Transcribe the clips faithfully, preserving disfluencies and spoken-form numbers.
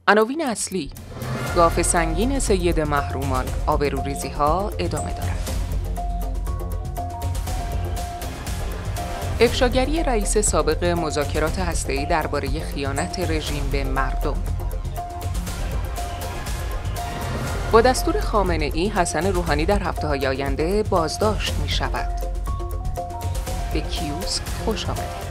عناوین اصلی: گاف سنگین سید محرومان، آبروریزی‌ها ادامه دارد. افشاگری رئیس سابق مذاکرات هسته‌ای درباره خیانت رژیم به مردم. با دستور خامنه‌ای، حسن روحانی در هفته‌های آینده بازداشت می‌شود. به کیوسک خوش آمدید.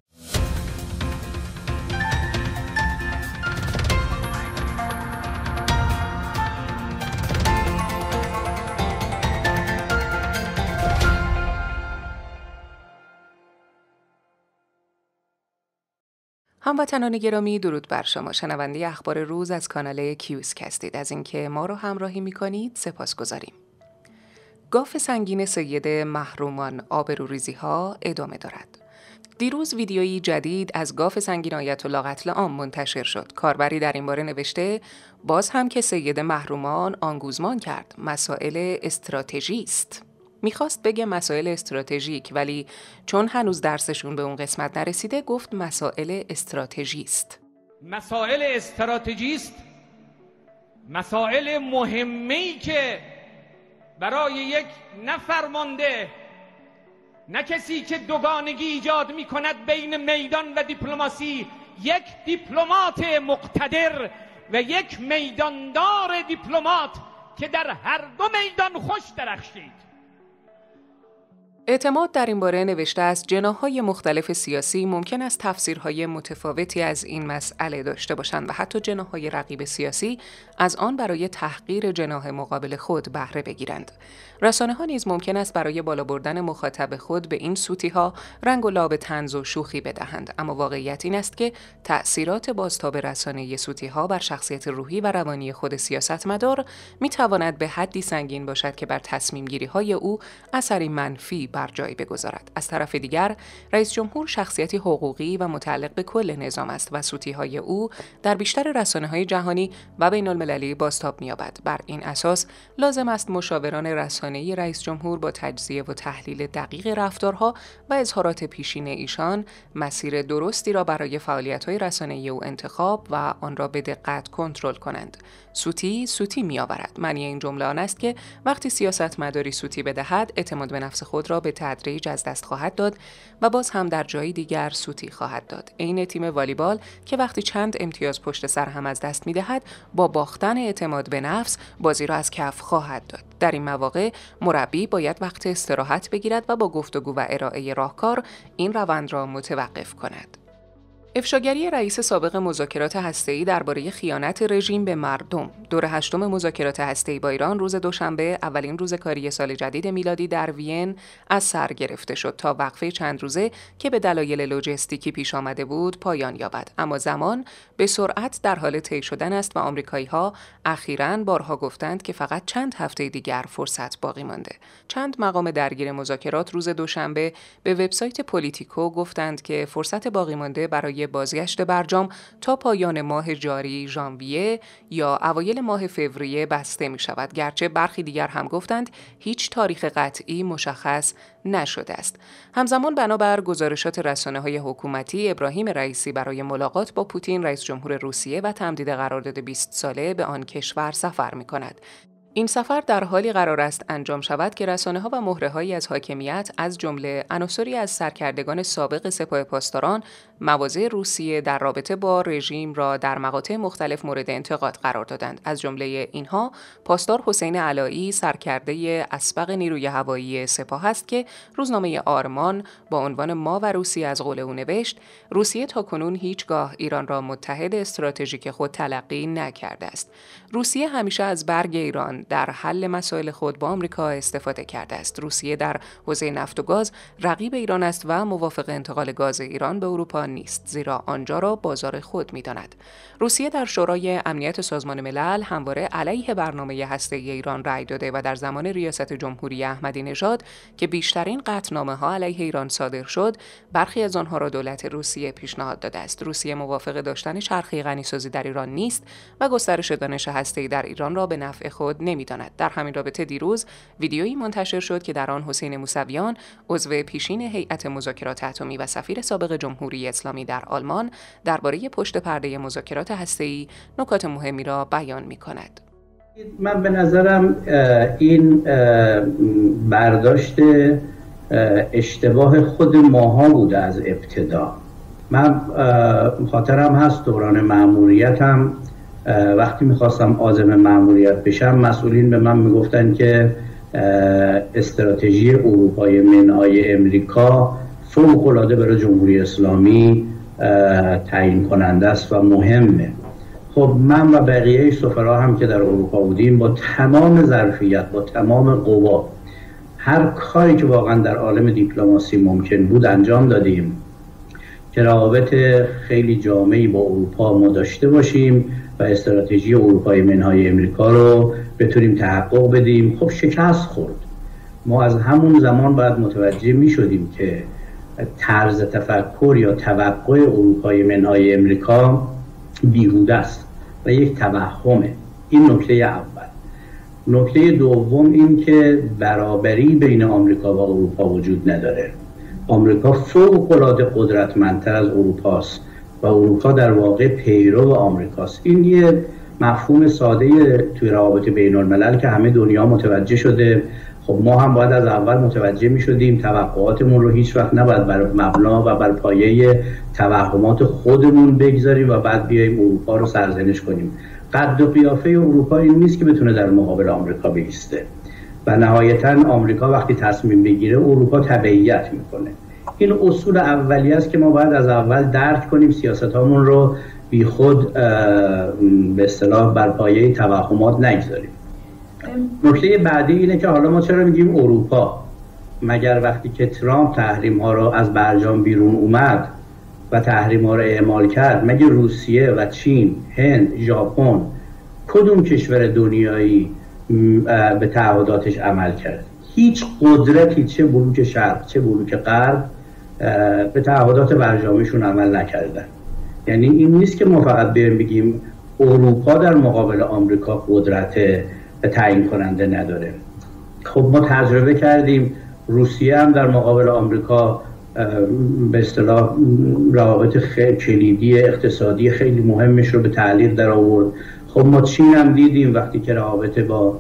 هموطنان گرامی، درود بر شما. شنونده اخبار روز از کانال کیوسک هستید. از اینکه ما رو همراهی می‌کنید سپاسگزاریم. گاف سنگین سید محرومان، آبروریزی‌ها ادامه دارد. دیروز ویدیویی جدید از گاف سنگین آیت الله قتل عام منتشر شد. کاربری در این باره نوشته: باز هم که سید محرومان آنگوزمان کرد، مسائل استراتژی است. میخواست بگه مسائل استراتژیک، ولی چون هنوز درسشون به اون قسمت نرسیده گفت مسائل استراتژی است. مسائل استراتژی است، مسائل مهمی که برای یک نفرمانده، نه کسی که دوگانگی ایجاد میکند بین میدان و دیپلماسی، یک دیپلمات مقتدر و یک میداندار دیپلمات که در هر دو میدان خوش درخشید. اعتماد در این باره نوشته است: جناح‌های مختلف سیاسی ممکن است تفسیرهای متفاوتی از این مسئله داشته باشند و حتی جناح‌های رقیب سیاسی از آن برای تحقیر جناح مقابل خود بهره بگیرند. رسانه‌ها نیز ممکن است برای بالا بردن مخاطب خود به این سوتی‌ها رنگ و لعاب طنز و شوخی بدهند، اما واقعیت این است که تأثیرات بازتاب رسانه‌ای سوتی‌ها بر شخصیت روحی و روانی خود سیاستمدار می‌تواند به حدی سنگین باشد که بر تصمیم‌گیری‌های او اثری منفی بر جای بگذارد. از طرف دیگر، رئیس جمهور شخصیتی حقوقی و متعلق به کل نظام است و سوتی‌های او در بیشتر رسانه‌های جهانی و بین‌المللی بازتاب می‌یابد. بر این اساس لازم است مشاوران رسانه‌ای رئیس جمهور با تجزیه و تحلیل دقیق رفتارها و اظهارات پیشین ایشان مسیر درستی را برای فعالیت‌های رسانه‌ای او انتخاب و آن را به دقت کنترل کنند. سوتی سوتی می‌آورد. معنی این جمله آن است که وقتی سیاستمداری سوتی بدهد، اعتماد به نفس خود را به تدریج از دست خواهد داد و باز هم در جای دیگر سوتی خواهد داد. عین تیم والیبال که وقتی چند امتیاز پشت سر هم از دست می‌دهد، با باختن اعتماد به نفس بازی را از کف خواهد داد. در این مواقع مربی باید وقت استراحت بگیرد و با گفتگو و ارائه راهکار این روند را متوقف کند. افشاگری رئیس سابق مذاکرات هسته‌ای درباره خیانت رژیم به مردم. دور هشتم مذاکرات هسته‌ای با ایران روز دوشنبه، اولین روز کاری سال جدید میلادی در وین، از سر گرفته شد تا وقفه چند روزه که به دلایل لوجستیکی پیش آمده بود پایان یابد. اما زمان به سرعت در حال طی شدن است و آمریکایی‌ها اخیراً بارها گفتند که فقط چند هفته دیگر فرصت باقی مانده. چند مقام درگیر مذاکرات روز دوشنبه به وبسایت پلیتیکو گفتند که فرصت باقی مانده برای بازگشت برجام تا پایان ماه جاری ژانویه یا اوایل ماه فوریه بسته می شود، گرچه برخی دیگر هم گفتند هیچ تاریخ قطعی مشخص نشده است. همزمان بنابر گزارشات رسانه‌های حکومتی، ابراهیم رئیسی برای ملاقات با پوتین، رئیس جمهور روسیه و تمدید قرارداد بیست ساله به آن کشور سفر می کند. این سفر در حالی قرار است انجام شود که رسانه‌ها و مهره‌هایی از حاکمیت از جمله عناصری از سرکردگان سابق سپاه پاسداران مواضع روسیه در رابطه با رژیم را در مقاطع مختلف مورد انتقاد قرار دادند. از جمله اینها پاسدار حسین علایی، سرکرده اسبق نیروی هوایی سپاه است که روزنامه آرمان با عنوان ما و روسیه از قول او نوشت: روسیه تاکنون هیچگاه ایران را متحد استراتژیک خود تلقی نکرده است. روسیه همیشه از برگ ایران در حل مسائل خود با آمریکا استفاده کرده است. روسیه در حوزه نفت و گاز رقیب ایران است و موافق انتقال گاز ایران به اروپا نیست، زیرا آنجا را بازار خود می‌داند. روسیه در شورای امنیت سازمان ملل همواره علیه برنامه هسته‌ای ایران رأی داده و در زمان ریاست جمهوری احمدی نژاد که بیشترین قطعنامه‌ها علیه ایران صادر شد، برخی از آنها را دولت روسیه پیشنهاد داده است. روسیه موافق داشتن چرخه غنیسازی در ایران نیست و گسترش دانش هسته‌ای در ایران را به نفع خود نمی‌داند. در همین رابطه دیروز ویدیویی منتشر شد که در آن حسین موسویان، عضو پیشین هیئت مذاکرات اتمی و سفیر سابق جمهوری اسلامی در آلمان، درباره پشت پرده مذاکرات هسته‌ای نکات مهمی را بیان می‌کند. من به نظرم این برداشت اشتباه خود ماها بوده از ابتدا. من خاطرم هست دوران مأموریتم وقتی میخواستم عازم مأموریت بشم، مسئولین به من میگفتن که استراتژی اروپای منهای امریکا فوق‌العاده برای جمهوری اسلامی تعیین کننده است و مهمه. خب من و بقیه سفرا هم که در اروپا بودیم با تمام ظرفیت، با تمام قوا، هر کاری که واقعا در عالم دیپلماسی ممکن بود انجام دادیم که روابط خیلی جامعی با اروپا ما داشته باشیم و استراتژی اروپای منهای امریکا رو بتونیم تحقق بدیم. خب شکست خورد. ما از همون زمان باید متوجه می شدیم که طرز تفکر یا توقع اروپای منهای امریکا بیهوده است و یک توهمه. این نکته اول. نکته دوم این که برابری بین آمریکا و اروپا وجود نداره. آمریکا فوق‌العاده قدرتمندتر از اروپاست و اروپا در واقع پیرو آمریکاست. این یه مفهوم ساده توی روابط بین الملل که همه دنیا متوجه شده. خب ما هم باید از اول متوجه می شدیم توقعاتمون رو هیچ وقت نباید بر مبنا و بر پایه توهمات خودمون بگذاریم و بعد بیاییم اروپا رو سرزنش کنیم. قد و قیافه اروپا این نیست که بتونه در مقابل آمریکا بایسته و نهایتاً آمریکا وقتی تصمیم بگیره اروپا تبعیت میکنه. این اصول اولیه است که ما باید از اول درک کنیم، سیاستامون رو بی خود به اصطلاح بر پایه توهمات نگذاریم. نکته بعدی اینه که حالا ما چرا میگیم اروپا؟ مگر وقتی که ترامپ تحریم ها رو از برجام بیرون اومد و تحریم ها رو اعمال کرد، مگه روسیه و چین، هند، ژاپن، کدوم کشور دنیایی به تعهداتش عمل کرد؟ هیچ قدرتی، چه بلوک شرق چه بلوک غرب، به تعهدات برجامیشون عمل نکردن. یعنی این نیست که ما فقط بریم بگیم اروپا در مقابل آمریکا قدرت تعیین کننده نداره. خب ما تجربه کردیم روسیه هم در مقابل آمریکا به اصطلاح روابط خیلی کلیدی اقتصادی خیلی مهمش رو به تعلیق در آورد. خب ما چین هم دیدیم وقتی که روابط با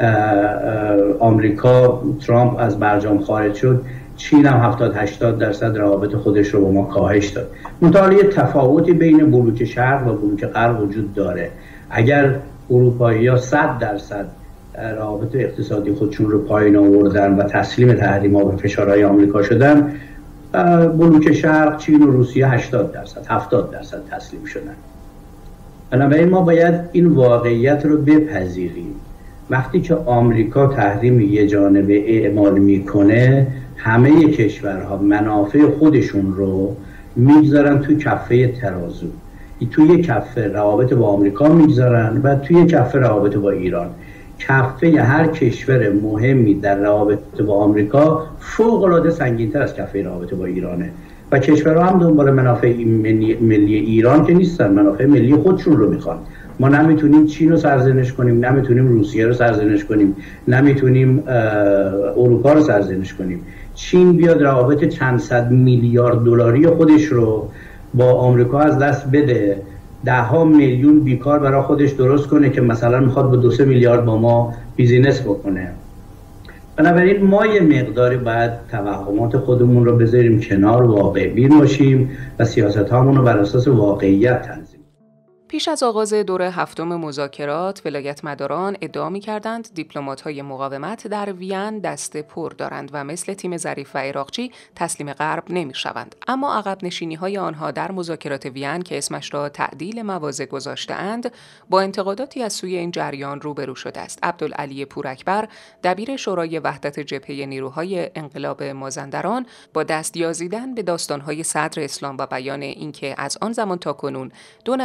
آمریکا ترامپ از برجام خارج شد، چین هم هفتاد هشتاد درصد روابط خودش رو با ما کاهش داد. منتها یه تفاوتی بین بلوک شرق و بلوک غرب وجود داره. اگر اروپایی‌ها صد درصد روابط اقتصادی خودشون رو پایین آوردن و تسلیم تحریم‌ها و فشارهای آمریکا شدن، بلوک شرق، چین و روسیه هشتاد درصد هفتاد درصد تسلیم شدن. بنابراین ما باید این واقعیت رو بپذیریم. وقتی که آمریکا تحریم یه جانبه اعمال میکنه، همه کشورها منافع خودشون رو میگذارن توی کفه ترازو. توی کفه روابط با آمریکا میگذارن و توی کفه روابط با ایران. کفه هر کشور مهمی در روابط با آمریکا فوق‌العاده سنگین‌تر از کفه روابط با ایرانه و کشورها هم دنبال منافع ملی ایران که نیستن، منافع ملی خودشون رو میخوان. ما نمیتونیم چین رو سرزنش کنیم، نمیتونیم روسیه رو سرزنش کنیم، نمیتونیم اروپا رو سرزنش کنیم. چین بیاد روابط چند صد میلیارد دلاری خودش رو با آمریکا از دست بده، ده ها میلیون بیکار برای خودش درست کنه که مثلا میخواد با دو سه میلیارد با ما بیزینس بکنه. بنابراین ما یه مقداری باید توهمات خودمون رو بذاریم کنار، واقع بین باشیم و سیاست هامون رو بر اساس واقعیت تنظیم. پیش از آغاز دور هفتم مذاکرات، ولایتمداران ادعا می‌کردند دیپلمات‌های مقاومت در وین دست پر دارند و مثل تیم ظریف و عراقچی تسلیم غرب نمی‌شوند. اما عقب نشینی‌های آنها در مذاکرات وین که اسمش را تعدیل مواضع گذاشته‌اند، با انتقاداتی از سوی این جریان روبرو شده است. عبدالعلی پوراکبر، دبیر شورای وحدت جبهه نیروهای انقلاب مازندران، با دست یازیدن به داستان‌های صدر اسلام و بیان اینکه از آن زمان تا کنون دو نظریه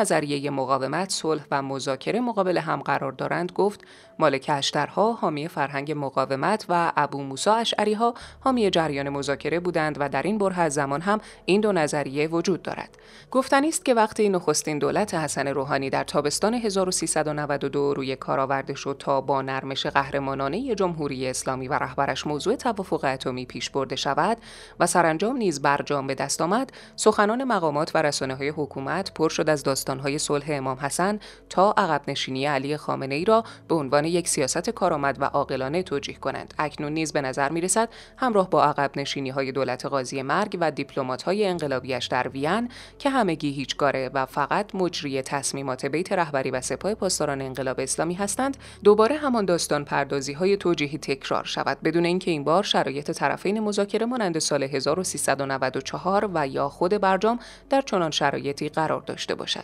مقاومت، صلح و مذاکره مقابل هم قرار دارند گفت مالک اشترها حامی فرهنگ مقاومت و ابو موسی اشعریها حامی جریان مذاکره بودند و در این بره از زمان هم این دو نظریه وجود دارد. گفتنی است که وقتی نخستین دولت حسن روحانی در تابستان هزار و سیصد و نود و دو روی کار آورده شد تا با نرمش قهرمانانه جمهوری اسلامی و رهبرش موضوع توافق اتمی پیش برده شود و سرانجام نیز برجام به دست آمد، سخنان مقامات و رسانه‌های حکومت پر شد از داستان‌های صلح امام حسن تا عقب نشینی علی خامنه‌ای را به عنوان یک سیاست کارآمد و عاقلانه توجیه کنند. اکنون نیز به نظر می‌رسد همراه با عقب نشینی‌های دولت قاضی مرگ و دیپلمات‌های انقلابیش در وین که همگی هیچگاره و فقط مجری تصمیمات بیت رهبری و سپاه پاسداران انقلاب اسلامی هستند، دوباره همان داستان پردازی‌های توجیهی تکرار شود بدون اینکه این بار شرایط طرفین مذاکره مانند سال هزار و سیصد و نود و چهار و یا خود برجام در چنان شرایطی قرار داشته باشد.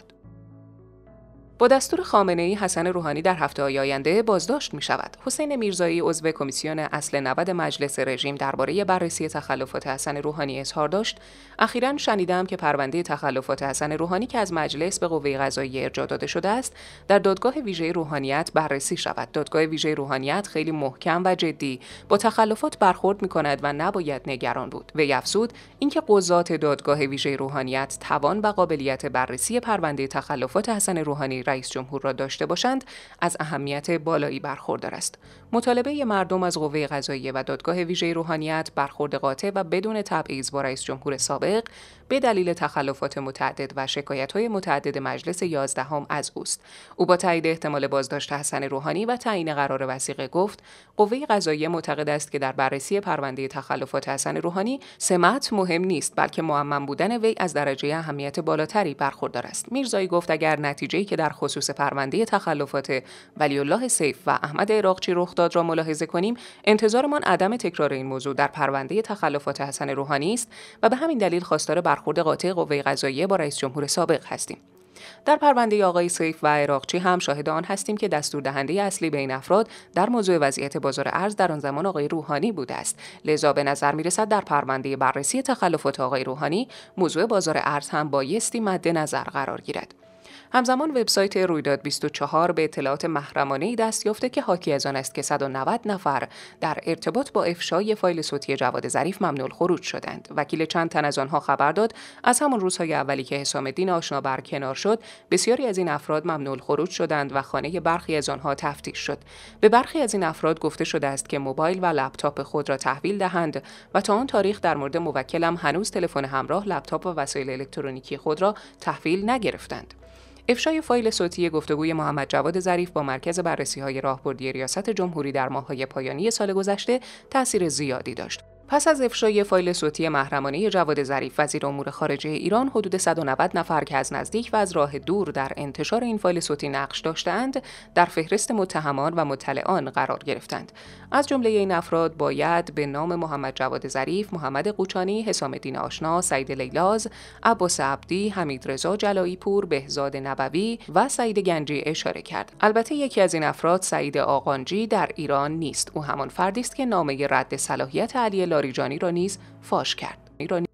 با دستور خامنه‌ای، حسن روحانی در هفته‌های آینده بازداشت می‌شود. حسین میرزایی عضو کمیسیون اصل نود مجلس رژیم درباره بررسی تخلفات حسن روحانی اظهار داشت: اخیراً شنیدم که پرونده تخلفات حسن روحانی که از مجلس به قوه قضاییه ارجاع داده شده است، در دادگاه ویژه روحانیت بررسی شود. دادگاه ویژه روحانیت خیلی محکم و جدی با تخلفات برخورد می‌کند و نباید نگران بود. وی افزود اینکه قضات دادگاه ویژه روحانیت توان و قابلیت بررسی پرونده تخلفات حسن روحانی رئیس جمهور را داشته باشند از اهمیت بالایی برخوردار است. مطالبه مردم از قوه قضاییه و دادگاه ویژه روحانیت برخورد قاطع و بدون تبعیض با رئیس جمهور سابق به دلیل تخلفات متعدد و شکایت‌های متعدد مجلس یازدهم از اوست. او با تایید احتمال بازداشت حسن روحانی و تعیین قرار وثیقه گفت: قوه قضاییه معتقد است که در بررسی پرونده تخلفات حسن روحانی سمت مهم نیست، بلکه معمم بودن وی از درجه اهمیت بالاتری برخوردار است. میرزایی گفت اگر نتیجه‌ای که در خصوص پرونده تخلفات ولی الله سیف و احمد عراقچی رخ داد را ملاحظه کنیم، انتظارمان عدم تکرار این موضوع در پرونده تخلفات حسن روحانی است و به همین دلیل خواستار برخورد قاطع قوه قضاییه با رئیس جمهور سابق هستیم. در پرونده آقای سیف و عراقچی هم شاهد آن هستیم که دستور دهنده اصلی بین افراد در موضوع وضعیت بازار ارز در آن زمان آقای روحانی بوده است. لذا به نظر می‌رسد در پرونده بررسی تخلفات آقای روحانی موضوع بازار ارز هم بایستی مد نظر قرار گیرد. همزمان وبسایت رویداد بیست و چهار به اطلاعات محرمانه‌ای دست یافته که حاکی از آن است که صد و نود نفر در ارتباط با افشای فایل صوتی جواد ظریف ممنوع الخروج شدند. وکیل چند تن از آنها خبر داد از همان روزهای اولی که حسام الدین آشنا برکنار شد، بسیاری از این افراد ممنوع الخروج شدند و خانه برخی از آنها تفتیش شد. به برخی از این افراد گفته شده است که موبایل و لپتاپ خود را تحویل دهند و تا آن تاریخ در مورد موکلم هنوز تلفن همراه، لپتاپ و وسایل الکترونیکی خود را تحویل نگرفتند. افشای فایل صوتی گفتگوی محمد جواد ظریف با مرکز بررسی‌های راهبردی ریاست جمهوری در ماه‌های پایانی سال گذشته تأثیر زیادی داشت. پس از افشای فایل صوتی محرمانه جواد ظریف، وزیر امور خارجه ایران حدود صد و نود نفر که از نزدیک و از راه دور در انتشار این فایل صوتی نقش داشتند، در فهرست متهمان و مطلعان قرار گرفتند. از جمله این افراد باید به نام محمد جواد ظریف، محمد قوچانی، حسام الدین آشنا، سعید لیلاز، عباس عبدی، حمید رضا جلایی پور، بهزاد نبوی و سعید گنجی اشاره کرد. البته یکی از این افراد، سعید آقانجی، در ایران نیست. او همان فردی است که نامه رد صلاحیت علی لاریجانی را نیز فاش کرد.